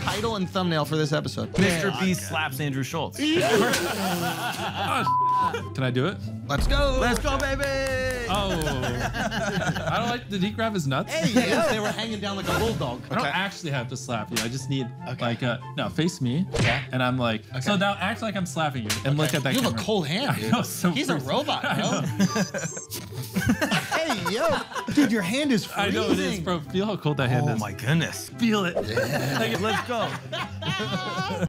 title and thumbnail for this episode. MrBeast slaps Andrew Schulz. Can I do it? Let's go. Let's go, baby. Oh. I don't like, did he grab his nuts? Hey, yes, they were hanging down like a bulldog. I don't actually have to slap you. I just need like no, face me. Okay. And I'm like, so now act like I'm slapping you and look at that You have camera. a cold hand, dude. I know, so He's a freezing. robot, bro. Hey, yo. Dude, your hand is freezing. I know it is, bro. Feel how cold that hand is. Oh my goodness. Feel it. Let's go.